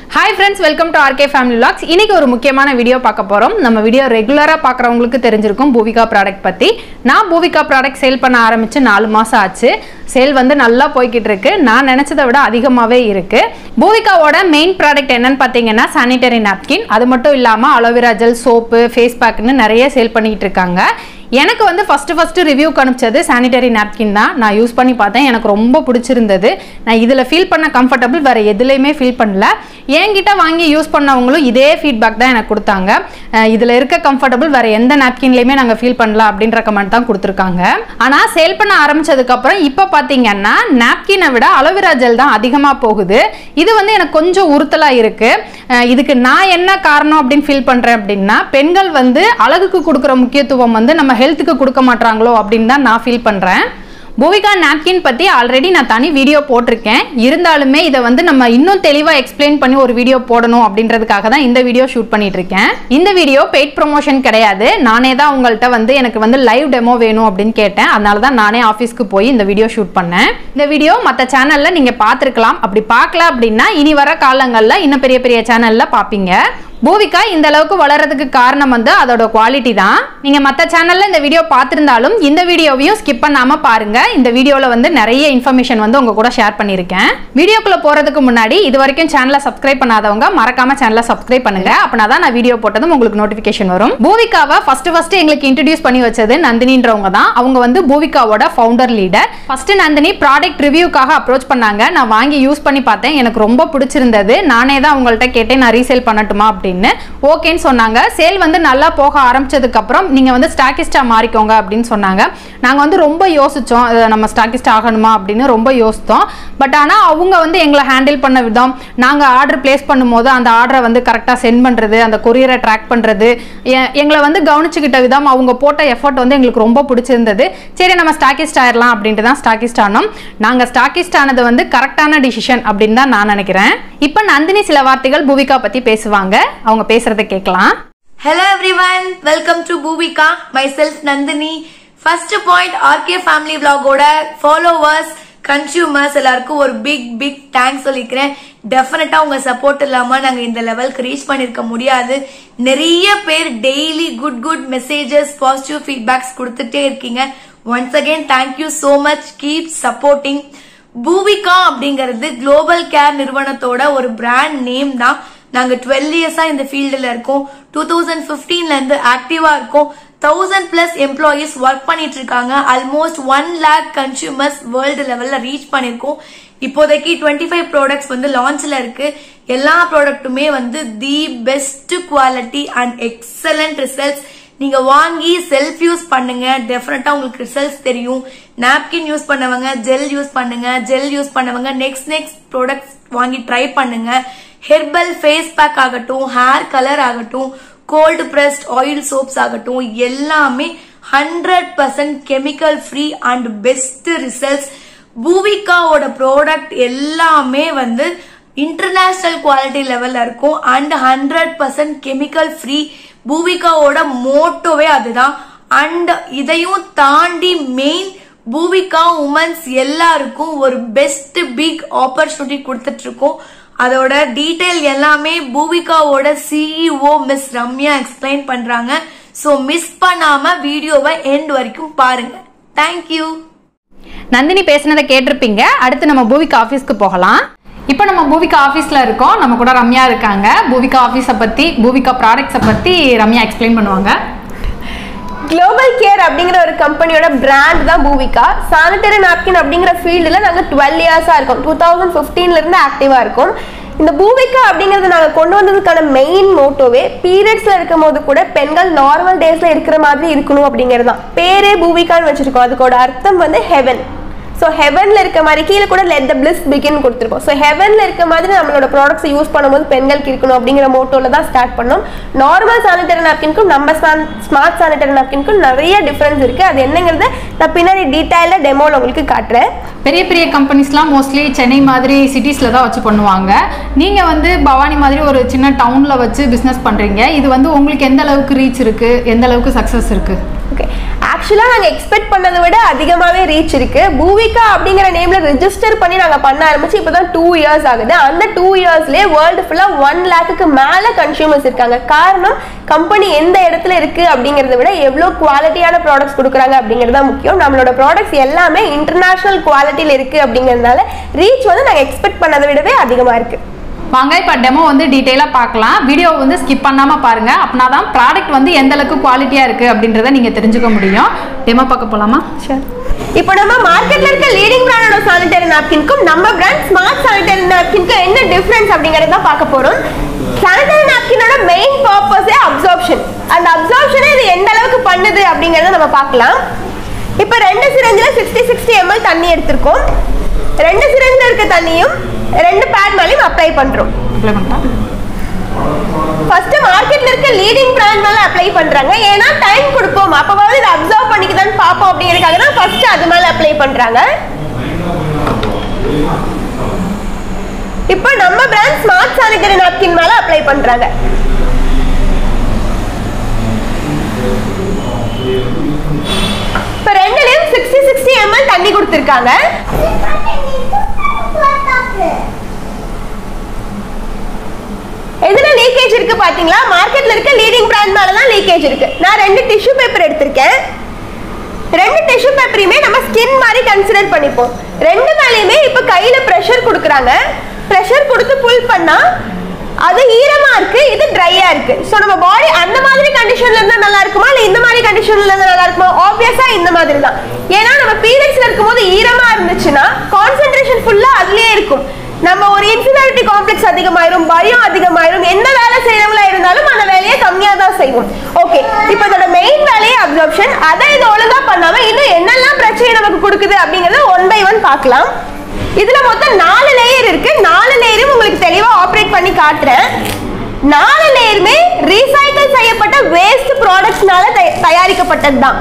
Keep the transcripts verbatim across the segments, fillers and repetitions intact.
Hi friends, welcome to R K Family Vlogs. இன்னைக்கு ஒரு முக்கியமான வீடியோ பார்க்க போறோம். நம்ம வீடியோ ரெகுலரா பார்க்கறவங்களுக்கு தெரிஞ்சிருக்கும் பூவிகா ப்ராடக்ட் பத்தி. நான் பூவிகா ப்ராடக்ட் சேல் பண்ண ஆரம்பிச்சு நாலு மாசம் ஆச்சு. சேல் வந்து நல்லா போய்க்கிட்டு இருக்கு. நான் நினைச்சதை விட அதிகமாவே இருக்கு. பூவிகாவோட மெயின் ப்ராடக்ட் என்னன்னு பாத்தீங்கன்னா சானிட்டரி நாப்கின். அது மட்டும் இல்லாம அலோவேரா ஜெல், சோப்பு, ஃபேஸ் பேக்னு நிறைய சேல் பண்ணிட்டு இருக்காங்க. எனக்கு வந்து ஃபர்ஸ்ட் ஃபர்ஸ்ட் ரிவ்யூ காமிச்சது சானிட்டரி நாப்கின் தான். நான் யூஸ் பண்ணி பார்த்தேன், எனக்கு ரொம்ப பிடிச்சிருந்தது. நான் இதில் ஃபீல் பண்ண கம்ஃபர்டபுள் வேறு எதுலேயுமே ஃபீல் பண்ணல. என்கிட்ட வாங்கி யூஸ் பண்ணவங்களும் இதே ஃபீட்பேக் தான் எனக்கு கொடுத்தாங்க. இதில் இருக்க கம்ஃபர்டபுள் வேறு எந்த நாப்கின்லேயுமே நாங்கள் ஃபீல் பண்ணல அப்படின்ற கமெண்ட் தான் கொடுத்துருக்காங்க. ஆனால் சேல் பண்ண ஆரம்பிச்சதுக்கப்புறம் இப்போ பார்த்தீங்கன்னா நாப்கினை விட அலோவேரா ஜெல் தான் அதிகமாக போகுது. இது வந்து எனக்கு கொஞ்சம் உறுத்தலாக இருக்குது. இதுக்கு நான் என்ன காரணம் அப்படின்னு ஃபீல் பண்ணுறேன் அப்படின்னா, பெண்கள் வந்து அழகுக்கு கொடுக்குற முக்கியத்துவம் வந்து நம்ம ஹெல்த்துக்கு கொடுக்க மாட்டாங்களோ அப்படின்னு தான் நான் ஃபீல் பண்ணுறேன். பூவிகா நாப்கின் பற்றி ஆல்ரெடி நான் தனி வீடியோ போட்டிருக்கேன். இருந்தாலுமே இதை வந்து நம்ம இன்னும் தெளிவாக எக்ஸ்பிளைன் பண்ணி ஒரு வீடியோ போடணும் அப்படின்றதுக்காக தான் இந்த வீடியோ ஷூட் பண்ணிட்டு இருக்கேன். இந்த வீடியோ பெய்ட் ப்ரொமோஷன் கிடையாது. நானே தான் உங்கள்கிட்ட வந்து எனக்கு வந்து லைவ் டெமோ வேணும் அப்படின்னு கேட்டேன். அதனால தான் நானே ஆஃபீஸ்க்கு போய் இந்த வீடியோ ஷூட் பண்ணேன். இந்த வீடியோ மற்ற சேனலில் நீங்கள் பார்த்துருக்கலாம். அப்படி பார்க்கல அப்படின்னா இனி வர காலங்களில் இன்னும் பெரிய பெரிய சேனலில் பார்ப்பீங்க. பூவிகா இந்த அளவுக்கு வளர்றதுக்கு காரணம் வந்து அதோட குவாலிட்டி தான். நீங்க மற்ற சேனல்ல இந்த வீடியோ பார்த்திருந்தாலும் இந்த வீடியோவையும் ஸ்கிப் பண்ணாம பாருங்க. இந்த வீடியோல வந்து நிறைய இன்ஃபர்மேஷன் வந்து உங்க கூட ஷேர் பண்ணிருக்கேன். வீடியோக்குள்ள போறதுக்கு முன்னாடி இது வரைக்கும் சேனலை சப்ஸ்கிரைப் பண்ணாதவங்க மறக்காம சேனலை சப்ஸ்கிரைப் பண்ணுங்க. அப்பனாதான் நான் வீடியோ போட்டதும் உங்களுக்கு நோட்டிபிகேஷன் வரும். பூவிகாவை ஃபர்ஸ்ட் ஃபர்ஸ்ட் எங்களுக்கு இன்ட்ரோடியூஸ் பண்ணி வச்சது நந்தினின்றவங்க தான். அவங்க வந்து பூவிகாவோட founder leader. First Nandini product ரிவ்யூக்காக அப்ரோச் பண்ணாங்க. நான் வாங்கி யூஸ் பண்ணி பார்த்தேன், எனக்கு ரொம்ப பிடிச்சிருந்தது. நானே தான் அவங்கள்ட்ட கேட்டேன், நான் ரீசேல் பண்ணட்டுமா அப்படின்னு. ஓகேன்னு சொன்னாங்க. சேல் வந்து நல்லா போக ஆரம்பிச்சதுக்கு அப்புறம் நீங்க வந்து ஸ்டாக்கிஸ்டா மாறிக்கோங்க அப்படின்னு சொன்னாங்க. நாங்க வந்து ரொம்ப யோசிச்சோம், நம்ம ஸ்டாக்கிஸ்ட் ஆகணுமா அப்படின்னு ரொம்ப யோசித்தோம். பட் ஆனா அவங்க வந்து எங்களை ஹேண்டில் பண்ண விதம், நாங்க ஆர்டர் பிளேஸ் பண்ணும்போது அந்த ஆர்டரை வந்து கரெக்டா சென்ட் பண்றது, அந்த கொரியரை ட்ராக் பண்றது, எங்களை வந்து கவனிச்சுக்கிட்ட விதம், அவங்க போட்ட எஃபர்ட் வந்து எங்களுக்கு ரொம்ப பிடிச்சிருந்தது. சரி நம்ம ஸ்டாக்கிஸ்ட் ஆயிடலாம் அப்படின்ட்டு தான் ஸ்டாக்கிஸ்ட் ஆனோம். நாங்க ஸ்டாக்கிஸ்ட் ஆனது வந்து கரெக்டான டிசிஷன் அப்படின்னு தான் நான் நினைக்கிறேன். இப்போ நந்தினி சில வார்த்தைகள் பூவிகா பத்தி பேசுவாங்க. அவங்க பேசுறதை கேட்கலாம். Hello everyone, welcome to Bhuvika. Myself Nandini. First point, R K Family Vlog ஓட followers, consumers எல்லாருக்கும் ஒரு big big thanks சொல்லிக்கிறேன். டெஃபினட்டா உங்க சப்போர்ட் இல்லாம நாங்க இந்த லெவலுக்கு ரீச் பண்ணிருக்க முடியாது. நிறைய பேர் daily good good messages, positive feedbacks கொடுத்துட்டே இருக்கீங்க. Once again thank you so much. Keep supporting. Poovika அப்படிங்கிறது குளோபல் கேர் நிறுவனத்தோட ஒரு பிராண்ட் நேம் தான். நாங்க டுவெல் இயர்ஸா இந்த ஃபீல்டுல இருக்கோம். டூ தௌசண்ட் பிப்டீன்ல இருந்து ஆக்டிவா இருக்கோம். தௌசண்ட் பிளஸ் எம்ப்ளாயிஸ் ஒர்க் பண்ணிட்டு இருக்காங்க. Almost one lakh consumers world லெவல்ல ரீச் பண்ணிருக்கோம். இப்போதைக்கு டுவெண்ட்டி ஃபைவ் ப்ராடக்ட்ஸ் வந்து லான்ச்ல இருக்கு. எல்லா ப்ராடக்ட்டுமே வந்து the best quality and excellent results. நீங்க வாங்கி செல்ஃப் யூஸ் பண்ணுங்க, டெஃபினட்டா உங்களுக்கு ரிசல்ட்ஸ் தெரியும். நாப்கின் யூஸ் பண்ணவங்க ஜெல் யூஸ் பண்ணுங்க, ஜெல் யூஸ் பண்ணவங்க நெக்ஸ்ட் நெக்ஸ்ட் ப்ராடக்ட்ஸ் வாங்கி ட்ரை பண்ணுங்க. ஹெர்பல் ஃபேஸ் பேக் ஆகட்டும், ஹேர் கலர் ஆகட்டும், கோல்டு பிரஸ்ட் ஆயில் சோப்ஸ் ஆகட்டும், எல்லாமே hundred percent chemical free and best results. பூவிகாவோட ப்ராடக்ட் எல்லாமே வந்து இன்டர்நேஷனல் குவாலிட்டி லெவல்ல இருக்கும் and hundred percent chemical free. பூவிகாவோட மோட்டோவே அதுதான். அண்ட் இதையும் தாண்டி மெயின் பூவிகா உமன்ஸ் எல்லாருக்கும் ஒரு பெஸ்ட் பிக் ஆப்பர்ச்சுனிட்டி கொடுத்துட்டு இருக்கோம். அதோட டீடைல் எல்லாமே பூவிகாவோட சிஇஓ மிஸ் ரம்யா எக்ஸ்பிளைன் பண்றாங்க. சோ மிஸ் பண்ணாம வீடியோவை எண்ட் வரைக்கும் பாருங்க. தேங்க்யூ. நந்தினி பேசினதை கேட்டிருப்பீங்க. அடுத்து நம்ம பூவிகா ஆஃபீஸ்க்கு போகலாம். இப்போ நம்ம பூவிகா ஆஃபீஸில் இருக்கோம். நம்ம கூட ரம்யா இருக்காங்க. பூவிகா ஆஃபீஸை பற்றி, பூவிகா ப்ராடக்ட்ஸை பற்றி ரம்யா எக்ஸ்பிளைன் பண்ணுவாங்க. குளோபல் கேர் அப்படிங்கிற ஒரு கம்பெனியோட பிராண்ட் தான் பூவிகா. சானிட்டரி நாப்கின் அப்படிங்கிற ஃபீல்டில் நாங்கள் டுவெல் இயர்ஸாக இருக்கோம். டூ தௌசண்ட் ஃபிஃப்டீன்லேருந்து ஆக்டிவாக இருக்கும். இந்த பூவிகா அப்படிங்கிறது நாங்கள் கொண்டு வந்ததுக்கான மெயின் மோட்டோவே பீரியட்ஸில் இருக்கும் போது கூட பெண்கள் நார்மல் டேஸில் இருக்கிற மாதிரி இருக்கணும் அப்படிங்கிறது தான். பேரே பூவிகான்னு வச்சுருக்கோம். அதுக்கோட அர்த்தம் வந்து ஹெவன். ஸோ ஹெவனில் இருக்க மாதிரி கீழே கூட லெட் த பிளிஸ் பிகின் கொடுத்துருக்கோம். ஸோ ஹெவனில் இருக்க மாதிரி நம்மளோட ப்ராடக்ட்ஸை யூஸ் பண்ணும்போது பெண்களுக்கு இருக்கணும் அப்படிங்கிற மோட்டோவில் தான் ஸ்டார்ட் பண்ணோம். நார்மல் சானிட்டரி நாப்கின்க்கும் நம்ம ஸ்மார்ட் சானிட்டரி நாப்கின்க்கும் நிறைய டிஃப்ரென்ஸ் இருக்குது. அது என்னங்கிறத நான் பின்னாடி டீட்டெயிலாக டெமோவில் உங்களுக்கு காட்டுறேன். பெரிய பெரிய கம்பெனிஸ்லாம் மோஸ்ட்லி சென்னை மாதிரி சிட்டிஸில் தான் வச்சு பண்ணுவாங்க. நீங்கள் வந்து பவானி மாதிரி ஒரு சின்ன டவுனில் வச்சு பிஸ்னஸ் பண்ணுறீங்க. இது வந்து உங்களுக்கு எந்த அளவுக்கு ரீச் இருக்குது, எந்த அளவுக்கு சக்ஸஸ் இருக்குது? ஓகே, ஆக்சுவலா நாங்க எக்ஸ்பெக்ட் பண்ணதை விட அதிகமாவே ரீச் இருக்கு. பூவிகா அப்படிங்கிற நேம்ல ரெஜிஸ்டர் பண்ணி நாங்க பண்ண ஆரம்பிச்சு இப்பதான் டூ இயர்ஸ் ஆகுது. அந்த டூ இயர்ஸ்லயே வேர்ல்டு ஃபுல்லா ஒன் லேக்குக்கு மேல கன்சியூமர்ஸ் இருக்காங்க. காரணம் கம்பெனி எந்த இடத்துல இருக்கு அப்படிங்கறத விட எவ்வளவு குவாலிட்டியான ப்ராடக்ட்ஸ் கொடுக்குறாங்க அப்படிங்கறத முக்கியம். நம்மளோட ப்ராடக்ட்ஸ் எல்லாமே இன்டர்நேஷனல் குவாலிட்டியில இருக்கு அப்படிங்கறதுனால ரீச் வந்து நாங்க எக்ஸ்பெக்ட் பண்ணதை விடவே அதிகமா இருக்கு. வாங்க இப்போ டெமோ வந்து டீட்டெயிலாக பார்க்கலாம். வீடியோ வந்து ஸ்கிப் பண்ணாமல் பாருங்கள். அப்படின்னா தான் ப்ராடக்ட் வந்து எந்த அளவுக்கு குவாலிட்டியாக இருக்குது அப்படின்றத நீங்கள் தெரிஞ்சுக்க முடியும். டெமோ பார்க்க போகலாமா? சரி. இப்போ நம்ம மார்க்கெட்ல இருக்க லீடிங் பிராண்டோட சானிட்டரி நாப்கின்க்கும் நம்ம பிராண்ட் ஸ்மார்ட் சானிட்டரி நாப்கின்க்கும் என்ன டிஃபரன்ஸ் அப்படிங்கறத தான் பார்க்க போறோம். சானிட்டரி நாப்கினோட மெயின் பர்பஸே அப்சார்ப்ஷன். அந்த அப்சார்ப்ஷனை இது எந்த அளவுக்கு பண்ணுது அப்படிங்கறத நம்ம பார்க்கலாம். இப்போ ரெண்டு சிரஞ்சில சிக்ஸ்டி சிக்ஸ்டி எம்எல் தண்ணி எடுத்திருக்கோம். ரெண்டு சிரஞ்சில இருக்க தண்ணியும் ரெண்டு பேட் மேலயும் அப்ளை பண்றோம். அப்ளை பண்ணலாம். ஃபர்ஸ்ட் மார்க்கெட்ல இருக்க லீடிங் பிராண்ட் மேல அப்ளை பண்றாங்க. ஏன்னா டைம் கொடுப்போம், அப்பவாவது இத அப்சர்வ் பண்ணிக்கதான் பாப்போம் அப்படிங்கறதுக்காக தான் ஃபர்ஸ்ட் அது மேல அப்ளை பண்றாங்க. இப்போ நம்ம பிராண்ட் ஸ்மார்ட் சானிட்டரி நாப்கின் மேல அப்ளை பண்றாங்க. இப்போ ரெண்டுலயும் சிக்ஸ்டி சிக்ஸ்டி எம்எல் தண்ணி கொடுத்திருக்காங்க. எதுல லீக்கேஜ் இருக்கு பாத்தீங்களா? மார்க்கெட்ல இருக்க லீடிங் பிராண்ட் மேல தான் லீக்கேஜ் இருக்கு. நான் ரெண்டு டிஷ்யூ பேப்பர் எடுத்திருக்கேன். ரெண்டு டிஷ்யூ பேப்பரையுமே நம்ம ஸ்கின் மாதிரி கன்சிடர் பண்ணிப்போம். ரெண்டு மேலயுமே இப்ப கையில பிரஷர் கொடுக்கறாங்க. பிரஷர் கொடுத்து புல் பண்ணா அது ஈரமா இருக்கு, இது ட்ரையா இருக்கு. சோ நம்ம பாடி அந்த மாதிரி கண்டிஷன்ல இருந்தா நல்லா இருக்குமா இல்ல இந்த மாதிரி கண்டிஷன்ல இருந்தா நல்லா இருக்குமா? ஆப்வியஸா இந்த மாதிரி தான். ஏன்னா நம்ம பீரியட்ஸ்ல இருக்கும்போது ஈரமா இருந்துச்சுன்னா கான்சென்ட்ரேஷன் ஃபுல்லா அதுலயே இருக்கும். நம்ம ஒரு இன்ஃபீரியாரிட்டி காம்ப்ளெக்ஸ் அதிகமாயிரும், பயம் அதிகமாயிரும். எந்த வேலை செய்யறவங்களா இருந்தாலும் அந்த வேலையை கம்மியா தான் செய்வோம். ஓகே, இப்போ இதோட மெயின் வேலையே அப்சார்ப்ஷன். அதை இது ஒழுங்கா பண்ணாம இன்னும் என்னெல்லாம் பிரச்சனை நமக்கு கொடுக்குது அப்படிங்கறத ஒன் பை ஒன் பார்க்கலாம். இதுல மொத்தம் நாலு லேயர் இருக்கு. நாலு லேயரும் உங்களுக்கு தெளிவா ஆபரேட் பண்ணி காட்டுறேன். நாலு லேயருமே ரீசைக்கிள் செய்யப்பட்ட வேஸ்ட் ப்ராடக்ட்ஸ்னால தயாரிக்கப்பட்டது தான்.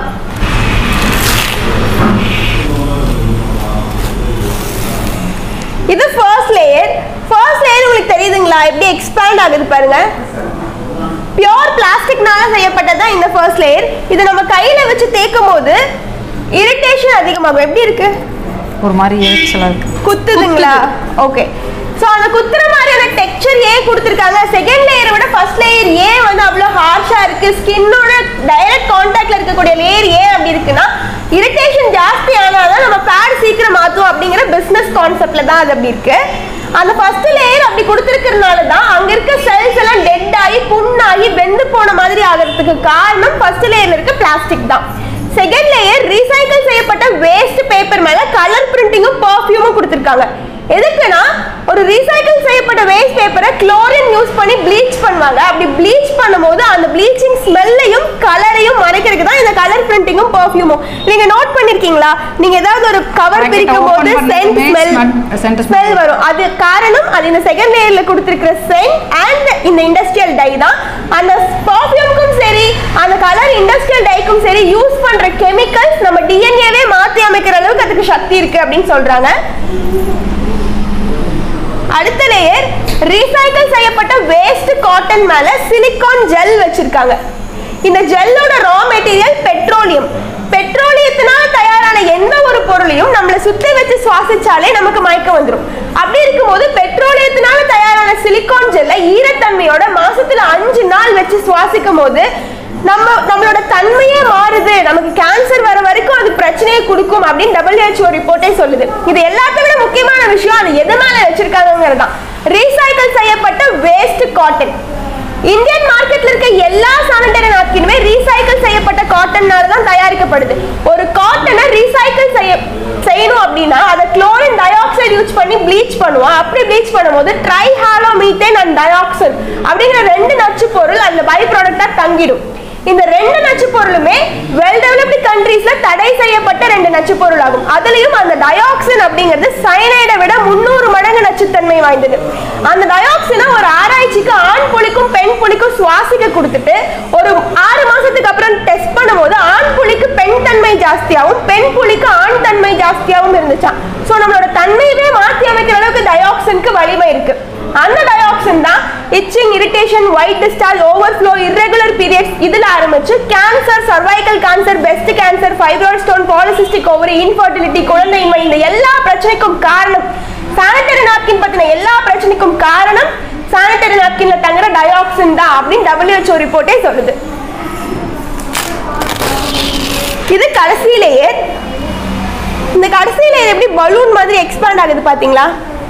இது ஃபர்ஸ்ட் லேயர். ஃபர்ஸ்ட் லேயர் உங்களுக்கு தெரியுதுங்களா எப்படி எக்ஸ்பேண்ட் ஆகுது பாருங்க. பியூர் பிளாஸ்டிக்னால செய்யப்பட்டது இந்த ஃபர்ஸ்ட் லேயர். இது நம்ம கையில வச்சு தேய்க்கும் போது இரிட்டேஷன் அதிகமாகும். எப்படி இருக்கு? ஒரு மாதிரி எரிச்சலா இருக்கு. குத்துதுங்களா? ஓகே. சோ அந்த குத்துற மாதிரியான டெக்ஸ்சர் ஏன் கொடுத்திருக்காங்க? செகண்ட் லேயரை விட ஃபர்ஸ்ட் லேயர் ஏன் வந்து அவ்வளவு ஹார்ஷா இருக்கு? ஸ்கின்னோட டைரக்ட் கான்டாக்ட்ல இருக்கக்கூடிய லேயர் ஏன் அப்படி இருக்குன்னா இரிட்டேஷன் ஜாஸ்தி ஆனாதான் நம்ம பேட் சீக்கிரம் மாத்தும் அப்படிங்கிற பிசினஸ் கான்செப்ட்ல தான் அது அப்படி இருக்கு. அந்த ஃபர்ஸ்ட் லேயர் அப்படி கொடுத்திருக்கிறதுனால தான் அங்க இருக்க செல்ஸ் எல்லாம் டெட் ஆகி புண்ணாகி வெந்து போன மாதிரி ஆகிறதுக்கு காரணம் ஃபர்ஸ்ட் லேயர்ல இருக்க பிளாஸ்டிக் தான். செகண்ட் லேயர் ரீசைக்கிள் செய்யப்பட்ட வேஸ்ட் பேப்பர் மேல கலர் பிரிண்டிங்கும் பெர்ஃப்யூமும் கொடுத்திருக்காங்க. எதுக்குன்னா ஒரு ரீசைக்கிள் செய்யப்பட்ட வேஸ்ட் பேப்பரை குளோரின் யூஸ் பண்ணி ப்ளீச் பண்ணுவாங்க. அப்படி ப்ளீச் பண்ணும்போது அந்த ப்ளீச்சிங் ஸ்மெல்லையும் கலரையும் மறைக்கிறதுக்கு தான் இந்த கலர் பிரிண்டிங்கும் பெர்ஃப்யூமும். நீங்க நோட் பண்ணிருக்கீங்களா? நீங்க ஏதாவது ஒரு கவர் பிரிக்கும் போது சென்ட் ஸ்மெல் ஸ்மெல் வரும். அது காரணம் அது இந்த செகண்ட் லேயர்ல கொடுத்திருக்கிற சென்ட் அண்ட் இந்த இண்டஸ்ட்ரியல் டை தான். அந்த பெர்ஃப்யூமுக்கும் சரி அந்த கலர் இண்டஸ்ட்ரியல் டைக்கும் சரி யூஸ் பண்ற கெமிக்கல்ஸ் நம்ம டிஎன்ஏவே மாத்தி அமைக்கிற அளவுக்கு அதுக்கு சக்தி இருக்கு அப்படின்னு சொல்றாங்க. அடுத்த லேயர் ரீசைக்கிள் செய்யப்பட்ட வேஸ்ட் காட்டன் மேல சிலிகான் ஜெல் வச்சிருக்காங்க. இந்த ஜெல்லோட ரா மெட்டீரியல் பெட்ரோலியம். பெட்ரோலியத்தினால தயாரான எந்த ஒரு பொருளையும் நம்மள சுத்தி வச்சு சுவாசிச்சாலே நமக்கு மயக்கம் வந்துடும். அப்படி இருக்கும்போது பெட்ரோலியத்தினால தயாரான சிலிகான் ஜெல்லை ஈரத்தன்மையோட மாசத்துல அஞ்சு நாள் வச்சு சுவாசிக்கும் போது நம்ம நம்மளோட தன்மையே மாறுது. நமக்கு கேன்சர் வர வரைக்கும் அது பிரச்சனையை கொடுக்கும் அப்படின்னு டபிள்யூஹெச்ஓ ரிப்போர்ட்டே சொல்லுது. இது எல்லாத்தை விட முக்கியமான விஷயம் அது எது மேல வச்சிருக்காங்கிறது தான். ரீசைக்கிள் செய்யப்பட்ட வேஸ்ட் காட்டன். இந்தியன் மார்க்கெட்ல இருக்க எல்லா சானிட்டரி நாப்கினுமே ரீசைக்கிள் செய்யப்பட்ட காட்டன்னால தான் தயாரிக்கப்படுது. ஒரு காட்டனை ரீசைக்கிள் செய்ய செய்யணும் அப்படின்னா அதை குளோரின் டை ஆக்சைடு யூஸ் பண்ணி ப்ளீச் பண்ணுவோம். அப்படி ப்ளீச் பண்ணும்போது ட்ரைஹாலோமீத்தேன் அண்ட் டயாக்சின் அப்படிங்கிற ரெண்டு நச்சு பொருள் அந்த பை ப்ராடக்டா தங்கிடும். இந்த ரெண்டு நச்சு பொருளுமே வெல் டெவலப்டு கண்ட்ரீஸ்ல தடை செய்யப்பட்ட ரெண்டு நச்சு பொருள் ஆகும். அதுலயும் அந்த டயாக்சின் அப்படிங்கிறது சயனைடை விட முன்னூறு மடங்கு நச்சுத்தன்மை வாய்ந்தது. அந்த டயாக்சினை ஒரு ஆராய்ச்சிக்கு ஆண் புலிக்கும் பெண் புலிக்கும் சுவாசிக்க கொடுத்துட்டு ஒரு ஆறு மாசத்துக்கு அப்புறம் டெஸ்ட் பண்ணும்போது ஆண் புலிக்கு பெண் தன்மை ஜாஸ்தியாகவும் பெண் புலிக்கு ஆண் தன்மை ஜாஸ்தியாகவும் இருந்துச்சாம். சோ நம்மளோட தன்மையவே மாற்றி அமைக்கிற அளவுக்கு டயாக்சினுக்கு வலிமை இருக்கு. அந்த டயாக்சின் தான் itching, irritation, white discharge, overflow, irregular periods இதுல ஆரம்பிச்சு cancer, cervical cancer, breast cancer, fibroid stone, polycystic ovary, infertility, குழந்தையின்மை, இந்த எல்லா பிரச்சனைக்கும் காரணம் சானிட்டரி நாப்கின் பத்தின எல்லா பிரச்சனைக்கும் காரணம் சானிட்டரி நாப்கின்ல தங்குற டயாக்சின் தான் அப்படின்னு W H O ரிப்போர்ட்டே சொல்லுது. இது கடைசி லேயர். இந்த கடைசி லேயர் எப்படி பலூன் மாதிரி எக்ஸ்பாண்ட் ஆகுது பாத்தீங்களா?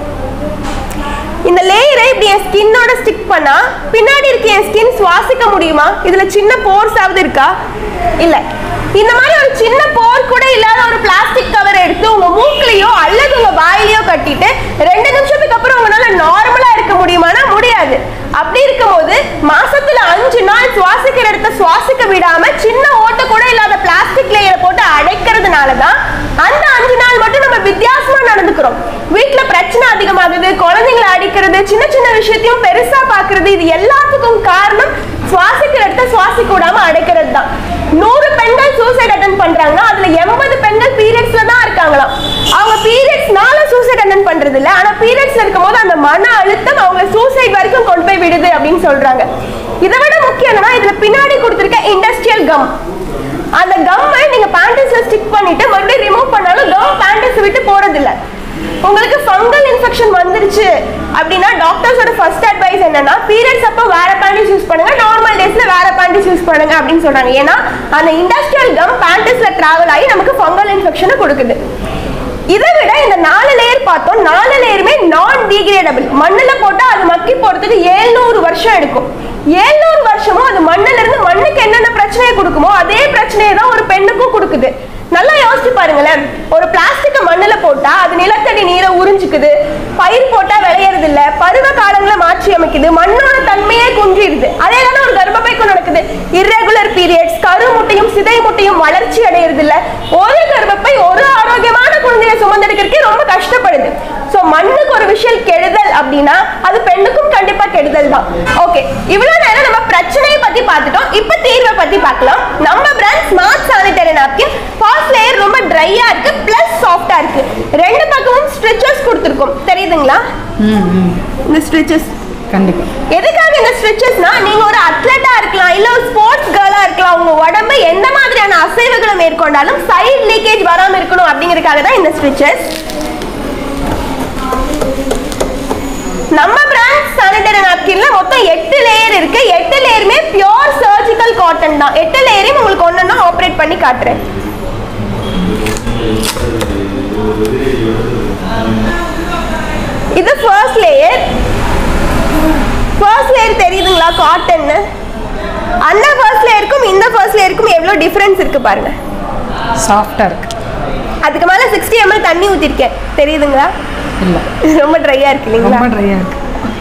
இந்த லேயரை இப்படி என் ஸ்கின்னோட ஸ்டிக் பண்ணா பின்னாடி இருக்க என் ஸ்கின் சுவாசிக்க முடியுமா? இதுல சின்ன போர்ஸ் ஆவது இருக்கா? இல்ல. இந்த மாதிரி ஒரு சின்ன போர் கூட இல்லாத ஒரு பிளாஸ்டிக் கவர் எடுத்து உங்க மூக்குலயோ அல்லது உங்க வாயிலையோ கட்டிட்டு ரெண்டு நிமிஷத்துக்கு அப்புறம் உங்களால நார்மலா இருக்க முடியுமானா முடியாது. அப்படி இருக்கும்போது மாசத்துல அஞ்சு நாள் சுவாசிக்கிற இடத்த சுவாசிக்க விடாம சின்ன ஓட்ட கூட இல்லாத பிளாஸ்டிக் லேயரை போட்டு அடைக்கிறதுனாலதான் அந்த அஞ்சு நாள் மட்டும் நம்ம வித்தியாசமா நடந்துக்கிறோம். வீட்டுல பிரச்சனை அதிகமாகுது, குழந்தைங்களை அடிக்கிறது, சின்ன சின்ன விஷயத்தையும் பெருசா பாக்குறது, இது எல்லாத்துக்கும் காரணம் சுவாசிக்கிற இடத்த சுவாசிக்க விடாம அடைக்கிறது தான். நூறு பெண்கள் சூசைட் அட்டெண்ட் பண்றாங்க, அதுல எண்பது பெண்கள் பீரியட்ஸ்ல தான் இருக்காங்களாம். அவங்க பீரியட்ஸ்னால சூசைட் அட்டெண்ட் பண்றது இல்ல, ஆனா பீரியட்ஸ்ல இருக்கும் போது அந்த மன அழுத்தம் அவங்க சூசைட் வரைக்கும் கொண்டு போய் விடுது அப்படின்னு சொல்றாங்க. இதை விட முக்கியம் என்னன்னா இதுல பின்னாடி கொடுத்திருக்க இண்டஸ்ட்ரியல் கம். அந்த கம்மை நீங்க பேண்டஸ்ல ஸ்டிக் பண்ணிட்டு மறுபடியும் ரிமூவ் பண்ணாலும் கம் பேண்டஸ் விட்டு போறது இல்ல. உங்களுக்கு ஃபங்கல் இன்ஃபெக்ஷன் வந்துருச்சு அப்படின்னா டாக்டர்ஸோட ஃபர்ஸ்ட் அட்வைஸ் என்னன்னா பீரியட்ஸ் அப்போ வேற பேண்டேஜ் யூஸ் பண்ணுங்க, நார்மல் டேஸ்ல வேற பேண்டேஜ் யூஸ் பண்ணுங்க அப்படின்னு சொல்றாங்க. ஏன்னா அந்த இண்டஸ்ட்ரியல் கம் பேண்டஸ்ல டிராவல் ஆகி நமக்கு ஃபங்கல் இன்ஃபெக்ஷனை கொடுக்குது. இதை விட இந்த நாலு லேயர் பார்த்தோம், நாலு லேயருமே நான் டீகிரேடபிள். மண்ணுல போட்டா அது மக்கி போறதுக்கு ஏழ்நூறு வருஷம் எடுக்கும். ஏழ்நூறு வருஷமும் அது மண்ணுல இருந்து மண்ணுக்கு என்னென்ன பிரச்சனையை கொடுக்குமோ அதே பிரச்சனையை தான் ஒரு பெண்ணுக்கும் கொடுக்குது. நல்லா யோசிச்சு பாருங்களேன், ஒரு பிளாஸ்டிக் மண்ணுல போட்டா அது நிலத்தடி நீரை உறிஞ்சுக்குது, பயிர் போட்டா விளையறது இல்ல, பருவ காலங்களை மாற்றி அமைக்குது, மண்ணோட தன்மையே குன்றிடுது. அதே தானே ஒரு கர்ப்பப்பைக்கும் நடக்குது. irregular periods, கரு முட்டையும் சிதை முட்டையும் வளர்ச்சி அடையிறது இல்ல. ஒரு கர்ப்பப்பை ஒரு ஆரோக்கியமான குழந்தையை சுமந்தெடுக்கிறதுக்கே ரொம்ப கஷ்டப்படுது. சோ மண்ணுக்கு ஒரு விஷயம் கெடுதல் அப்படின்னா அது பெண்ணுக்கும் கண்டிப்பா கெடுதல் தான். ஓகே, இவ்வளவு நேரம் நம்ம பிரச்சனையை பத்தி பார்த்துட்டோம். இப்ப தீர்வை பத்தி பார்க்கலாம். நம்ம brand smart sanitary napkin first layer ரொம்ப ட்ரையா இருக்கு, பிளஸ் சாஃப்டா இருக்கு. ரெண்டு பக்கமும் ஸ்ட்ரிச்சஸ் கொடுத்திருக்கோம், தெரியுதுங்களா? இந்த ஸ்ட்ரிச்சஸ் கண்டிப்பா எதுக்காக இந்த ஸ்ட்ரிச்சஸ்னா நீங்க ஒரு அத்லெட்டா இருக்கலாம், இல்ல ஒரு ஸ்போர்ட்ஸ் கேர்ளா இருக்கலாம், உங்க உடம்பு எந்த மாதிரியான அசைவுகளை மேற்கொண்டாலும் சைடு லீக்கேஜ் வராம இருக்கணும் அப்படிங்கிறதுக்காக தான் இந்த ஸ்ட்ரிச்சஸ். நம்ம பிராண்ட் சானிட்டரி நாப்கின்ல மொத்தம் எட்டு லேயர் இருக்கு. எட்டு லேயருமே பியூர் சர்ஜிக்கல் காட்டன் தான். எட்டு லேயரையும் உங்களுக்கு ஒன்னொன்னா ஆபரேட் பண்ணி காட்டுறேன். இது ஃபர்ஸ்ட் லேயர். ஃபர்ஸ்ட் லேயர் தெரியுதுங்களா காட்டன்? அந்த ஃபர்ஸ்ட் லேயருக்கும் இந்த ஃபர்ஸ்ட் லேயருக்கும் எவ்வளவு டிஃபரன்ஸ் இருக்கு பாருங்க. சாஃப்டா இருக்கு. அதுக்கு மேல சிக்ஸ்டி எம்எல் தண்ணி ஊத்திருக்கேன், தெரியுதுங்களா? இல்ல, ரொம்ப ட்ரையா இருக்கு இல்லைங்களா? ரொம்ப ட்ரையா இருக்கு.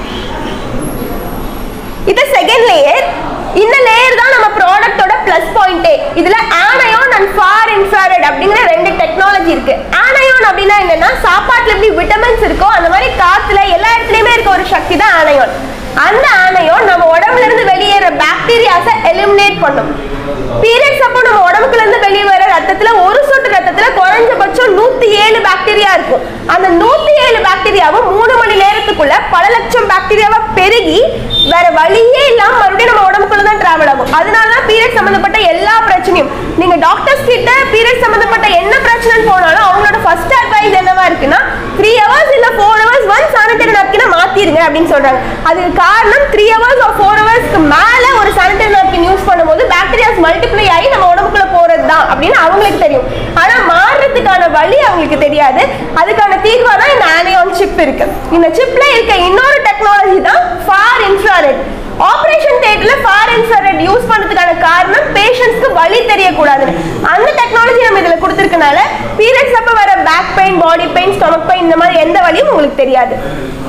இது செகண்ட் லேயர். இந்த லேயர் தான் நம்ம ப்ராடக்ட்டோட ப்ளஸ் பாயிண்டே. இதுல ஆனயோன் அண்ட் ஃபார் இன்ஃப்ராரெட் அப்படிங்கிற ரெண்டு டெக்னாலஜி இருக்கு. ஆனயோன் அப்படின்னா என்னன்னா சாப்பாட்டுல எப்படி விட்டமின்ஸ் இருக்கோ அந்த மாதிரி காத்துல எல்லா இடத்துலயுமே இருக்க ஒரு சக்தி தான் ஆனயோன். அந்த ஆனயோன் நம்ம உடம்புல இருந்து வெளியேற பாக்டீரியாஸை எலிமினேட் பண்ணும். பீரியட்ஸ் அப்போ நம்ம உடம்புக்குள்ள இருந்து வெளியே வர ரத்தத்துல ஒரு சொட்டு ரத்தத்துல குறைஞ்சபட்சம் நூத்தி ஏழு பாக்டீரியா இருக்கும். அந்த நூத்தி ஏழு பாக்டீரியாவும் மூணு மணி நேரத்துக்குள்ள பல லட்சம் பாக்டீரியாவா பெருகி வேற வழியே இல்லாம மறுபடியும் நம்ம உடம்புக்குள்ள தான் டிராவல் ஆகும். அதனாலதான் பீரியட் சம்பந்தப்பட்ட எல்லா பிரச்சனையும் நீங்க டாக்டர்ஸ் கிட்ட பீரியட் சம்பந்தப்பட்ட என்ன பிரச்சனைன்னு போனாலும் அவங்களோட ஃபர்ஸ்ட் அட்வைஸ் என்னவா இருக்குன்னா த்ரீ ஹவர்ஸ் இல்ல ஃபோர் ஹவர்ஸ் ஒன் சானிட்டரி நாப்கினை மாத்திருங்க அப்படின்னு சொல்றாங்க. அதுக்கு காரணம் த்ரீ ஹவர்ஸ் ஆர் ஃபோர் ஹவர்ஸ்க்கு மேல ஒரு சானிட்டரி நாப்கின் யூஸ் பண்ணும்போது பாக்டீரியாஸ் மல்டிப்ளை ஆகி நம்ம உடம்புக்குள்ள போறது தான் அப்படின்னு அவங்களுக்கு தெரியும். ஆனா மாறுறதுக்கான வழி அவங்களுக்கு தெரியாது. அதுக்கான தீர்வா தான் இந்த ஆனியான் சிப் இருக்கு. இந்த சிப்ல இருக்க இன்னொரு டெக்னாலஜி தான் ஃபார் இன்ஃப்ராரெட். ஆபரேஷன் தியேட்டர்ல ஃபார் இன்ஃப்ராரெட் யூஸ் பண்றதுக்கான காரணம் பேஷண்ட்ஸ்க்கு வலி தெரியக்கூடாது. அந்த டெக்னாலஜி நம்ம இதுல கொடுத்திருக்கனால பீரியட்ஸ் அப்ப வர back pain, body pain, stomach pain இந்த மாதிரி எந்த வலியும் உங்களுக்கு தெரியாது.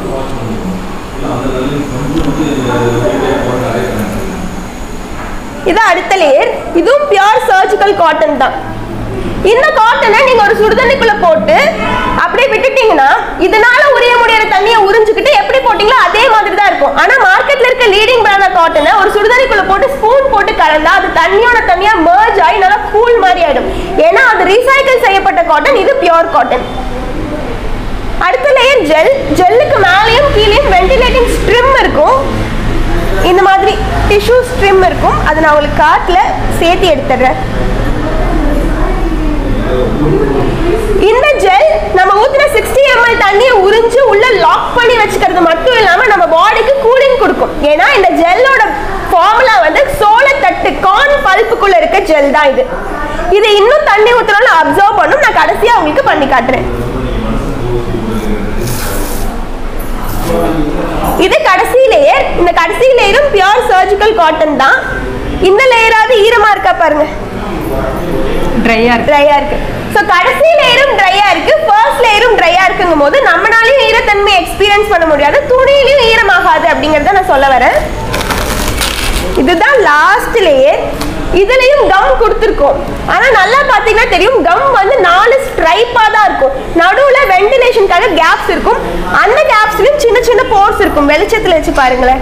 இது அடுத்த லேயர். இதுவும் பியூர் சர்ஜிக்கல் காட்டன் தான். இந்த காட்டனை நீங்க ஒரு சுடுதண்ணிக்குள்ள போட்டு அப்படியே விட்டுட்டீங்கன்னா இதனால உரிய முடியற தண்ணியை உறிஞ்சுக்கிட்டு எப்படி போட்டீங்களோ அதே மாதிரி தான் இருக்கும். ஆனா மார்க்கெட்ல இருக்க லீடிங் பிராண்ட் காட்டனை ஒரு சுடுதண்ணிக்குள்ள போட்டு ஸ்பூன் போட்டு கலந்தா அது தண்ணியோட தண்ணியா மர்ஜ் ஆகி நல்லா கூல் மாதிரி ஆயிடும். ஏன்னா அது ரீசைக்கிள் செய்யப்பட்ட காட்டன், இது பியூர் காட்டன். அடுத்த லேயர் ஜெல். ஜெல்லுக்கு மேலேயும் கீழேயும் வென்டிலேட்டிங் ஸ்ட்ரிம் இருக்கும். அதை நான் உங்களுக்கு காட்டுல சேர்த்து எடுத்துடுறேன். இந்த ஜெல் நம்ம ஊத்துற சிக்ஸ்டி எம்எல் தண்ணியை உறிஞ்சு உள்ள லாக் பண்ணி வச்சுக்கிறது மட்டும் இல்லாம நம்ம பாடிக்கு கூலிங் கொடுக்கும். ஏன்னா இந்த ஜெல்லோட ஃபார்முலா வந்து சோளத்தட்டு கார்ன் பல்ப்புக்குள்ள இருக்க ஜெல் தான் இது. இது இன்னும் தண்ணி ஊத்துறோம்னு அப்சர்வ் பண்ணும். நான் கடைசியா உங்களுக்கு பண்ணி காட்டுறேன். இது கடைசி லேயர். இந்த கடைசி லேயரும் பியூர் சர்ஜிக்கல் காட்டன் தான். இந்த லேயராவது ஈரமா இருக்கா பாருங்க, ட்ரையா இருக்கு ட்ரையா இருக்கு. சோ கடைசி லேயரும் ட்ரையா இருக்கு, ஃபர்ஸ்ட் லேயரும் ட்ரையா இருக்குங்கும் போது நம்மளாலயும் ஈரத்தன்மை எக்ஸ்பீரியன்ஸ் பண்ண முடியாது, துணியிலயும் ஈரமாகாது அப்படிங்கறத நான் சொல்ல வரேன். இதுதான் லாஸ்ட் லேயர். இதுலயும் கம் கொடுத்திருக்கோம். ஆனா நல்லா பாத்தீங்கன்னா தெரியும், கம் வந்து நாலு ஸ்ட்ரைப்பா தான் இருக்கும். நடுவுல வென்டிலேஷனுக்காக கேப்ஸ் இருக்கும். அந்த கேப்ஸ்லயும் சின்ன சின்ன போர்ஸ் இருக்கும். வெளிச்சத்துல வச்சு பாருங்களேன்,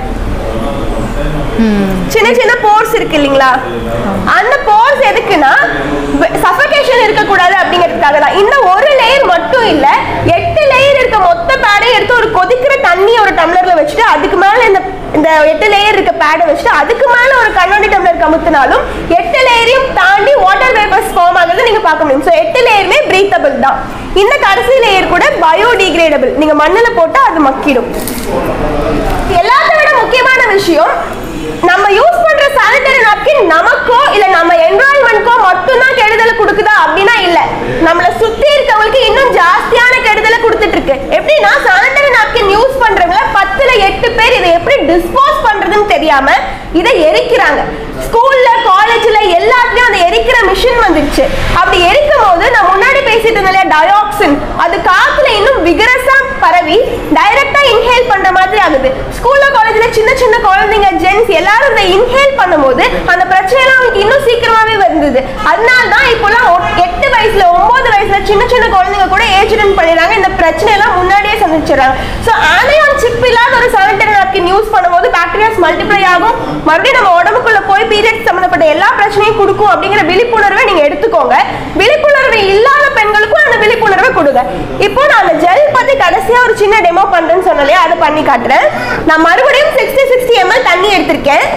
சின்ன சின்ன போர்ஸ் இருக்கு இல்லீங்களா? அந்த போர்ஸ் எதுக்குன்னா சஃபகேஷன் இருக்க கூடாது அப்படிங்கிறதுக்காக தான். இந்த ஒரு லேயர் மட்டும் இல்ல, எட்டு லேயர் இருக்க மொத்த பேடையும் எடுத்து ஒரு கொதிக்கிற தண்ணி ஒரு டம்ளர்ல வச்சுட்டு அதுக்கு மேல இந்த இந்த எட்டு லேயர் இருக்க பேடை வச்சுட்டு அதுக்கு மேல ஒரு கண்ணாடி டம்ளர் கமுத்தினாலும் எட்டு லேயரையும் தாண்டி வாட்டர் வேப்பர்ஸ் ஃபார்ம் ஆகுறது நீங்க பார்க்க முடியும். ஸோ எட்டு லேயருமே பிரீத்தபிள் தான். இந்த கடைசி லேயர் கூட பயோடிகிரேடபிள். நீங்க மண்ணுல போட்டா அது மக்கிடும். எல்லாத்த விட முக்கியமான விஷயம், நம்ம யூஸ் பண்ற சானிட்டரி நாப்கின் நமக்கோ இல்ல நம்ம என்விரான்மெண்ட்க்கோ மட்டும் தான் கெடுதலை கொடுக்குதா அப்படின்னா இல்ல, நம்மள சுத்தி இருக்கவங்களுக்கு இன்னும் ஜாஸ்தியான கெடுதலை கொடுத்துட்டு இருக்கு. எப்படின்னா சானிட்டரி நாப்கின் யூஸ் பண்றவங்க பத்துல எட்டு பேர் இதை எப்படி டிஸ்போஸ் பண்றதுன்னு தெரியாம இதை எரிக்கிறாங்க. ஸ்கூல்ல காலேஜ்ல எல்லாத்துலயும் அந்த எரிக்கிற மிஷின் வந்துருச்சு. அப்படி எரிக்கும் போது நான் முன்னாடி பேசிட்டு இருந்தேன் டயாக்சின், அது காத்துல இன்னும் விகரஸா பரவி டைரக்டா இன்ஹேல் பண்ற மாதிரி ஆகுது. ஸ்கூல்ல காலேஜ்ல சின்ன சின்ன குழந்தைங்க ஜென்ஸ் எல்லாரும் இதை இன்ஹேல் பண்ணும்போது அந்த பிரச்சனை அவங்களுக்கு இன்னும் சீக்கிரமாவே வந்தது. அதனால தான் இப்போலாம் எட்டு வயசுல ஒன்பது வயசுல சின்ன சின்ன குழந்தைங்க கூட ஏஜ் அட்டன் பண்ணிடுறாங்க. இந்த பிரச்சனை எல்லாம் முன்னாடியே சந்திச்சிடறாங்க. ஸோ ஆனையான் சிப் இல்லாத ஒரு சானிட்டரி நாப்கின் யூஸ் பண்ணும்போது பாக்டீரியாஸ் மல்டிப்ளை ஆகும், மறுபடியும் நம்ம உடம்புக்குள்ள போய் பீரியட்ஸ் சம்பந்தப்பட்ட எல்லா பிரச்சனையும் கொடுக்கும் அப்படிங்கிற விழிப்புணர்வை நீங்க எடுத்துக்கோங்க. விழிப்புணர்வு இல்லாத பெண்களுக்கும் அந்த விழிப்புணர்வை கொடுங்க. இப்போ நான் அந்த ஜெல் பத்தி கடைசியா ஒரு சின்ன டெமோ பண்றேன்னு சொன்னாலே அதை பண்ணி காட்டுறேன். நான் மறுபடியும் சிக்ஸ்டி சிக்ஸ்டி எம்எல் தண்ணி எடுத்திருக்கேன்.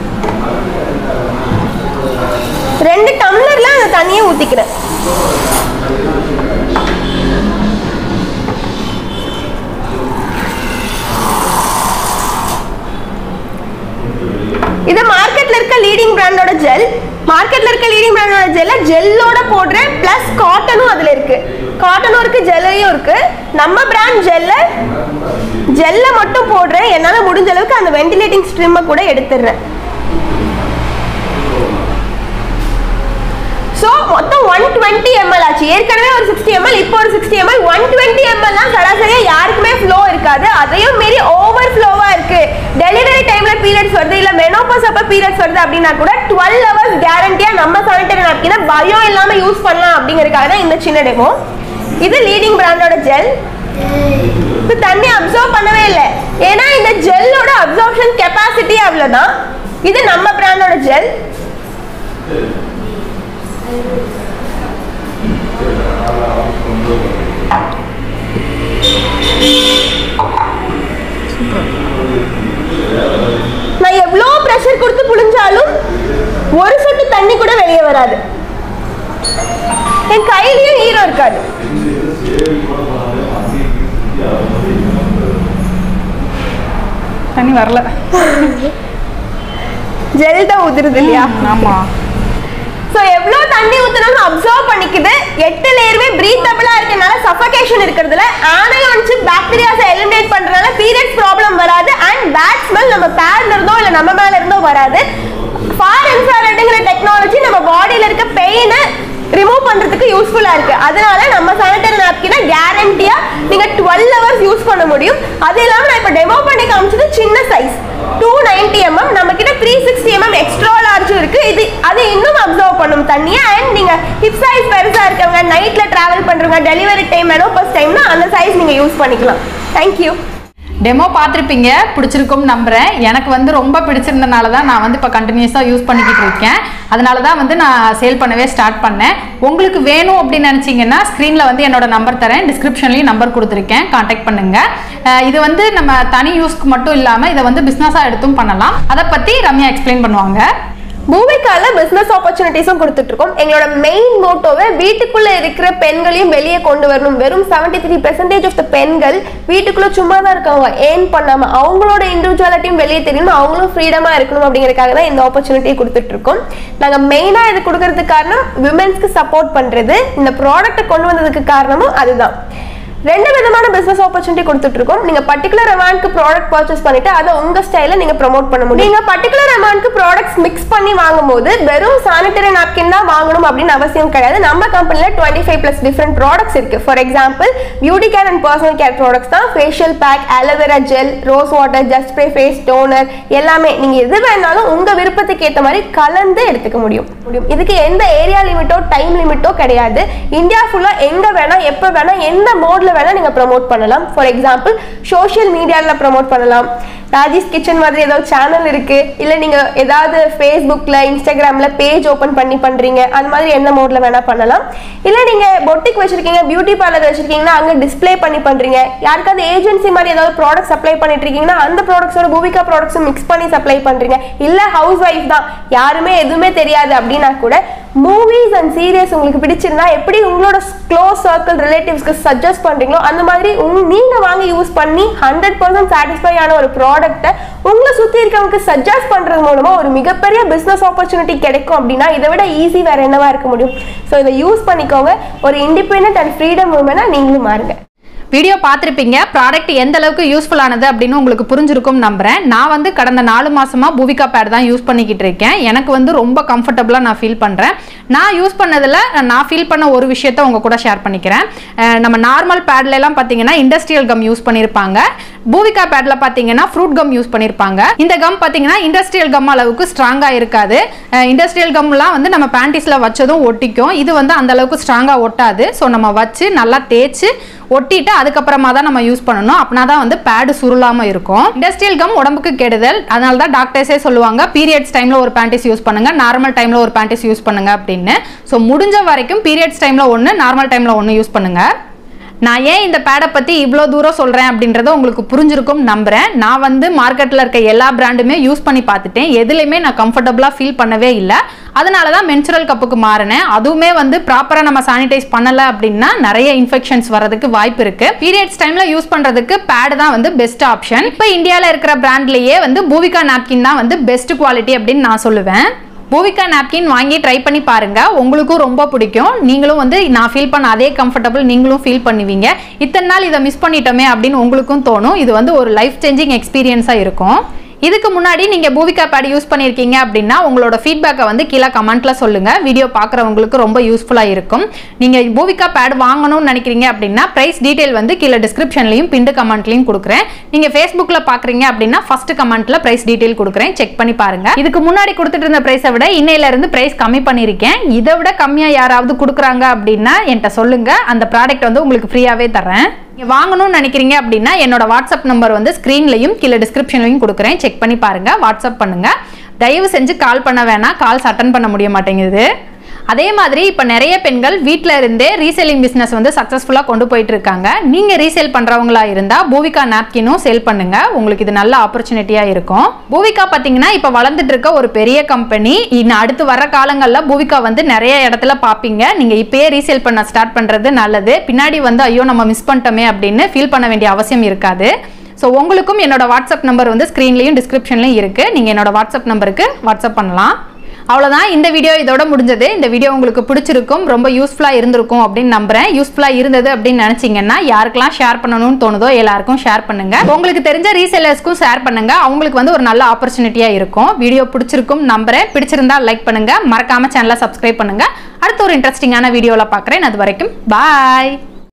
ரெண்டு டம்ளர்ல அந்த தண்ணியை ஊத்திக்கிறேன். இது மார்க்கெட்ல இருக்க லீடிங் பிராண்டோட ஜெல். மார்க்கெட்ல இருக்க லீடிங் பிராண்டோட ஜெல்ல ஜெல்லோட போடுறேன், பிளஸ் காட்டனும் அதுல இருக்கு. காட்டனும் இருக்கு, ஜெல்லையும் இருக்கு. நம்ம பிராண்ட் ஜெல்ல ஜெல்ல மட்டும் போடுறேன். என்னால முடிஞ்ச அளவுக்கு அந்த வென்டிலேட்டிங் ஸ்ட்ரிம்மை கூட எடுத்துடுறேன். சோ மொத்தம் ஒன் டுவெண்ட்டி எம்எல் ஆச்சு. ஏற்கனவே ஒரு சிக்ஸ்டி எம்எல், இப்போ ஒரு sixty ML. One twenty ML தான் சராசரியா யாருக்குமே ஃப்ளோ இருக்காது. அதையும் மீறி ஓவர் ஃப்ளோவா இருக்கு, டெலிவரி டைம்ல பீரியட்ஸ் வருது, இல்ல மெனோபாஸ் அப்ப பீரியட்ஸ் வருது அப்படின்னா கூட டுவெல் ஹவர்ஸ் கேரண்டியா நம்ம சானிட்டரி நாப்கினை பயம் இல்லாம யூஸ் பண்ணலாம் அப்படிங்கறதுக்காக தான் இந்த சின்ன டெமோ. இது லீடிங் பிராண்டோட ஜெல். இது தண்ணி அப்சர்வ் பண்ணவே இல்லை, ஏன்னா இந்த ஜெல்லோட அப்சர்ப்ஷன் கெப்பாசிட்டி அவ்வளவுதான். இது நம்ம பிராண்டோட ஜெல். நான் எவ்வளவு பிரஷர் கொடுத்து புளிஞ்சாலும் ஒரு சொட்டு தண்ணி கூட வெளியே வராது. என் கையிலயும் ஈரம் இருக்காது. தண்ணி வரல, ஜெல் தான் ஊத்துறது இல்லையா? ஆமா. சோ எவ்வளவு தண்ணி ஊத்துனாலும் அப்சர்வ் பண்ணிக்குது. எட்டு லேயருமே பிரீத்தபிளா இருக்கனால சஃபகேஷன் இருக்கிறதுல ஆனையான் சிப் பாக்டீரியாஸை எலிமினேட் பண்றதுனால பீரியட்ஸ் ப்ராப்ளம் வராது. அண்ட் பேட் ஸ்மெல் நம்ம பேட்ல இருந்தோ இல்ல நம்ம மேல இருந்தோ வராது. ஃபார் இன்ஃப்ராரெட்ங்கிற டெக்னாலஜி நம்ம பாடியில இருக்க பெயினை ரிமூவ் பண்றதுக்கு யூஸ்ஃபுல்லா இருக்கு. அதனால நம்ம சானிட்டரி நாப்கினை கேரண்டியா நீங்க டுவெல் ஹவர்ஸ் யூஸ் பண்ண முடியும். அது இல்லாம நான் இப்ப டெமோ பண்ணி காமிச்சது சின்ன சைஸ் டூ நைன்டி எம்எம். நம்ம கிட்ட த்ரீ சிக்ஸ்டி எம்எம் எக்ஸ்ட்ரா லார்ஜும் இருக்கு. இது அது இன்னும் அப்சர்வ் பண்ணும் தண்ணியை. அண்ட் நீங்க ஹிப் சைஸ் பெருசா இருக்கவங்க, நைட்ல டிராவல் பண்றவங்க, டெலிவரி டைம், மெனோபாஸ் டைம்னா அந்த சைஸ் நீங்க யூஸ் பண்ணிக்கலாம். தேங்க்யூ. டெமோ பார்த்துருப்பீங்க, பிடிச்சிருக்கும்னு நம்புறேன். எனக்கு வந்து ரொம்ப பிடிச்சிருந்தனால தான் நான் வந்து இப்போ கண்டினியூஸாக யூஸ் பண்ணிக்கிட்டு இருக்கேன். அதனால தான் வந்து நான் சேல் பண்ணவே ஸ்டார்ட் பண்ணேன். உங்களுக்கு வேணும் அப்படின்னு நினச்சிங்கன்னா ஸ்க்ரீனில் வந்து என்னோட நம்பர் தரேன், டிஸ்கிரிப்ஷன்லேயும் நம்பர் கொடுத்துருக்கேன், கான்டாக்ட் பண்ணுங்கள். இது வந்து நம்ம தனி யூஸ்க்கு மட்டும் இல்லாமல் இதை வந்து பிஸ்னஸாக எடுத்தும் பண்ணலாம். அதை பற்றி ரம்யா எக்ஸ்பிளைன் பண்ணுவாங்க. பூவிகால பிசினஸ் ஆப்பர்ச்சுனிட்டிஸும் கொடுத்துட்டு இருக்கோம். எங்களோட மெயின் மோட்டோவே வீட்டுக்குள்ள இருக்கிற பெண்களையும் வெளியே கொண்டு வரணும். வெறும் seventy three percentage of the பெண்கள் வீட்டுக்குள்ள சும்மா தான் இருக்காங்க, ஏர்ன் பண்ணாம. அவங்களோட இண்டிவிஜுவாலிட்டியும் வெளியே தெரியணும், அவங்களும் ஃப்ரீடமா இருக்கணும் அப்படிங்கறதுக்காக தான் இந்த ஆப்பர்ச்சுனிட்டியை கொடுத்துட்டு இருக்கோம். நாங்க மெயினா இது கொடுக்கறதுக்கு காரணம் விமென்ஸ்க்கு சப்போர்ட் பண்றது. இந்த ப்ராடக்ட்டை கொண்டு வந்ததுக்கு காரணமும் அதுதான். ரெண்டு விதமான பிசினஸ் ஆப்பர்ச்சுனிட்டி கொடுத்துட்டு இருக்கோம். நீங்க பர்டிகுலர் அமௌண்ட்க்கு ப்ராடக்ட் பர்ச்சேஸ் பண்ணிட்டு அதை உங்க ஸ்டைல நீங்க ப்ரோமோட் பண்ண முடியும். நீங்க பர்டிகுலர் அமௌண்ட்க்கு ப்ராடக்ட்ஸ் மிக்ஸ் பண்ணி வாங்கும்போது வெறும் சானிட்டரி நாப்கின் தான் வாங்கணும் அப்படின்னு அவசியம் கிடையாது. நம்ம கம்பெனில twenty five plus different products இருக்கு. For example beauty care and personal care products தான். Facial pack, aloe vera gel, rose water, just spray face toner எல்லாமே நீங்க எது வேணாலும் உங்க விருப்பத்துக்கு ஏற்ற மாதிரி கலந்து எடுத்துக்க முடியும். இதுக்கு எந்த ஏரியா லிமிட்டோ டைம் லிமிட்டோ கிடையாது. இந்தியா ஃபுல்லா எங்க வேணா எப்ப வேணா எந்த மோட்ல வேணா நீங்க ப்ரோமோட் பண்ணலாம். ஃபார் எக்ஸாம்பிள் சோஷியல் மீடியால ப்ரோமோட் பண்ணலாம். ராஜிஸ் கிச்சன் மாதிரி ஏதாவது சேனல் இருக்கு, இல்ல நீங்க ஏதாவது ஃபேஸ்புக்ல இன்ஸ்டாகிராம்ல பேஜ் ஓபன் பண்ணி பண்றீங்க, அந்த மாதிரி எந்த மோட்ல வேணா பண்ணலாம். இல்ல நீங்க பொட்டிக் வச்சிருக்கீங்க, பியூட்டி பார்லர் வச்சிருக்கீங்கன்னா அங்க டிஸ்ப்ளே பண்ணி பண்றீங்க. யாருக்காவது ஏஜென்சி மாதிரி ஏதாவது ப்ராடக்ட் சப்ளை பண்ணிட்டு இருக்கீங்கன்னா அந்த ப்ராடக்ட்ஸோட பூவிகா ப்ராடக்ட்ஸ் மிக்ஸ் பண்ணி சப்ளை பண்றீங்க. இல்ல ஹவுஸ் ஒய்ஃப் தான், யாருமே எதுவுமே தெரியாது அப்படின்னா கூட மூவிஸ் அண்ட் சீரியஸ் உங்களுக்கு பிடிச்சிருந்தா எப்படி உங்களோட க்ளோஸ் சர்க்கிள் ரிலேட்டிவ்ஸ்க்கு சஜஸ்ட் பண்றீங்களோ அந்த மாதிரி நீங்க வாங்கி யூஸ் பண்ணி ஹண்ட்ரட் பர்சன்ட் சாட்டிஸ்ஃபை ஆன ஒரு ப்ராடக்ட்டை உங்களை சுத்தி இருக்கவங்களுக்கு சஜஸ்ட் பண்றது மூலமா ஒரு மிகப்பெரிய பிசினஸ் ஆப்பர்ச்சுனிட்டி கிடைக்கும். அப்படின்னா இதை விட ஈஸி வேற என்னவா இருக்க முடியும்? ஸோ இதை யூஸ் பண்ணிக்கோங்க. ஒரு இண்டிபெண்டன்ட் அண்ட் ஃப்ரீடம் உமனா நீங்களும் மாறுங்க. வீடியோ பார்த்துருப்பீங்க. ப்ராடக்ட் எந்த அளவுக்கு யூஸ்ஃபுல்லானது அப்படின்னு உங்களுக்கு புரிஞ்சிருக்கும் நம்புறேன். நான் வந்து கடந்த நாலு மாசமா பூவிகா பேட் தான் யூஸ் பண்ணிக்கிட்டு இருக்கேன். எனக்கு வந்து ரொம்ப கம்ஃபர்டபுளா நான் ஃபீல் பண்றேன். நான் யூஸ் பண்ணதுல நான் ஃபீல் பண்ண ஒரு விஷயத்த உங்க கூட ஷேர் பண்ணிக்கிறேன். நம்ம நார்மல் பேட்ல எல்லாம் பாத்தீங்கன்னா இண்டஸ்ட்ரியல் கம் யூஸ் பண்ணிருப்பாங்க. பூவிகா பேட்ல பாத்தீங்கன்னா ஃப்ரூட் கம் யூஸ் பண்ணிருப்பாங்க. இந்த கம் பாத்தீங்கன்னா இண்டஸ்ட்ரியல் கம் அளவுக்கு ஸ்ட்ராங்கா இருக்காது. இண்டஸ்ட்ரியல் கம்லாம் வந்து நம்ம பேண்டிஸ்ல வச்சதும் ஒட்டிக்கும். இது வந்து அந்த அளவுக்கு ஸ்ட்ராங்கா ஒட்டாது. ஸோ நம்ம வச்சு நல்லா தேய்ச்சி ஒட்டிட்டு அதுக்கப்புறமா தான் நம்ம யூஸ் பண்ணணும். அப்படின்னா தான் வந்து பேடு சுருளாம இருக்கும். இண்டஸ்ட்ரியல் கம் உடம்புக்கு கெடுதல். அதனால தான் டாக்டர்ஸே சொல்லுவாங்க பீரியட்ஸ் டைம்ல ஒரு பேண்டிஸ் யூஸ் பண்ணுங்க, நார்மல் டைம்ல ஒரு பேண்டிஸ் யூஸ் பண்ணுங்க அப்படின்னு. ஸோ முடிஞ்ச வரைக்கும் பீரியட்ஸ் டைம்ல ஒன்று, நார்மல் டைம்ல ஒன்று யூஸ் பண்ணுங்க. நான் ஏன் இந்த பேடை பத்தி இவ்வளோ தூரம் சொல்றேன் அப்படின்றத உங்களுக்கு புரிஞ்சிருக்கும் நம்புறேன். நான் வந்து மார்க்கெட்ல இருக்க எல்லா பிராண்டுமே யூஸ் பண்ணி பார்த்துட்டேன். எதுலையுமே நான் கம்ஃபர்டபுளா ஃபீல் பண்ணவே இல்லை. அதனால தான் மென்சுரல் கப்புக்கு மாறினேன். அதுவுமே வந்து ப்ராப்பரா நம்ம சானிடைஸ் பண்ணல அப்படின்னா நிறைய இன்ஃபெக்ஷன்ஸ் வரதுக்கு வாய்ப்பு இருக்கு. பீரியட்ஸ் டைம்ல யூஸ் பண்றதுக்கு பேட் தான் வந்து பெஸ்ட் ஆப்ஷன். இப்போ இந்தியாவில் இருக்கிற பிராண்ட்லயே வந்து பூவிகா நாப்கின் தான் வந்து பெஸ்ட் குவாலிட்டி அப்படின்னு நான் சொல்லுவேன். பூவிகா நாப்கின் வாங்கி ட்ரை பண்ணி பாருங்க, உங்களுக்கும் ரொம்ப பிடிக்கும். நீங்களும் வந்து நான் ஃபீல் பண்ண அதே கம்ஃபர்டபுள் நீங்களும் ஃபீல் பண்ணுவீங்க. இத்தனை நாள் இதை மிஸ் பண்ணிட்டோமே அப்படின்னு உங்களுக்கும் தோணும். இது வந்து ஒரு லைஃப் சேஞ்சிங் எக்ஸ்பீரியன்ஸா இருக்கும். இதுக்கு முன்னாடி நீங்க பூவிகா பேட் யூஸ் பண்ணிருக்கீங்க அப்படின்னா உங்களோட ஃபீட்பேக்கை வந்து கீழே கமெண்ட்ல சொல்லுங்க. வீடியோ பார்க்குறவங்களுக்கு ரொம்ப யூஸ்ஃபுல்லா இருக்கும். நீங்க பூவிகா பேட் வாங்கணும்னு நினைக்கிறீங்க அப்படின்னா பிரைஸ் டீடைல் வந்து கீழே டிஸ்கிரிப்ஷன்லையும் பிண்டு கமெண்ட்லையும் கொடுக்குறேன். நீங்க ஃபேஸ்புக்ல பாக்குறீங்க அப்படின்னா ஃபர்ஸ்ட் கமெண்ட்ல பிரைஸ் டீடைல் கொடுக்குறேன், செக் பண்ணி பாருங்க. இதுக்கு முன்னாடி கொடுத்துட்டு இருந்த பிரைஸை விட இன்னையில இருந்து பிரைஸ் கம்மி பண்ணிருக்கேன். இதை விட கம்மியா யாராவது கொடுக்குறாங்க அப்படின்னா என்கிட்ட சொல்லுங்க, அந்த ப்ராடக்ட் வந்து உங்களுக்கு ஃப்ரீயாவே தரேன். நீங்க வாங்கணும்னு நினைக்கிறீங்க அப்படின்னா என்னோட வாட்ஸ்அப் நம்பர் வந்து ஸ்கிரீன்லையும் கீழே டிஸ்கிரிப்ஷன்லையும் கொடுக்குறேன், செக் பண்ணி பாருங்க. வாட்ஸ்அப் பண்ணுங்க. தயவு செஞ்சு கால் பண்ண வேணாம், கால்ஸ் அட்டன் பண்ண முடிய மாட்டேங்குது. அதே மாதிரி இப்போ நிறைய பெண்கள் வீட்டில் இருந்தே ரீசேலிங் பிஸ்னஸ் வந்து சக்ஸஸ்ஃபுல்லாக கொண்டு போயிட்டு இருக்காங்க. நீங்கள் ரீசேல் பண்ணுறவங்களா இருந்தால் பூவிகா நாப்கினும் சேல் பண்ணுங்க, உங்களுக்கு இது நல்ல ஆப்பர்ச்சுனிட்டியாக இருக்கும். பூவிகா பார்த்தீங்கன்னா இப்போ வளர்ந்துட்டு இருக்க ஒரு பெரிய கம்பெனி. இன்னும் அடுத்து வர காலங்களில் பூவிகா வந்து நிறைய இடத்துல பார்ப்பீங்க. நீங்கள் இப்பயே ரீசேல் பண்ண ஸ்டார்ட் பண்ணுறது நல்லது. பின்னாடி வந்து ஐயோ நம்ம மிஸ் பண்ணிட்டோமே அப்படின்னு ஃபீல் பண்ண வேண்டிய அவசியம் இருக்காது. ஸோ உங்களுக்கும் என்னோட வாட்ஸ்அப் நம்பர் வந்து ஸ்க்ரீன்லையும் டிஸ்கிரிப்ஷன்லையும் இருக்குது. நீங்கள் என்னோட வாட்ஸ்அப் நம்பருக்கு வாட்ஸ்அப் பண்ணலாம். அவ்வளோதான், இந்த வீடியோ இதோட முடிஞ்சது. இந்த வீடியோ உங்களுக்கு பிடிச்சிருக்கும், ரொம்ப யூஸ்ஃபுல்லாக இருந்திருக்கும் அப்படின்னு நம்புறேன். யூஸ்ஃபுல்லாக இருந்தது அப்படின்னு நினச்சிங்கன்னா யாருக்கெல்லாம் ஷேர் பண்ணணும்னு தோணுதோ எல்லாருக்கும் ஷேர் பண்ணுங்க. உங்களுக்கு தெரிஞ்ச ரீசேலர்ஸ்க்கும் ஷேர் பண்ணுங்க, அவங்களுக்கு வந்து ஒரு நல்ல ஆப்பர்ச்சுனிட்டியாக இருக்கும். வீடியோ பிடிச்சிருக்கும் நம்புறேன். பிடிச்சிருந்தா லைக் பண்ணுங்க, மறக்காம சேனலை சப்ஸ்கிரைப் பண்ணுங்க. அடுத்த ஒரு இன்ட்ரெஸ்டிங்கான வீடியோவில் பார்க்குறேன். அது வரைக்கும் பாய்.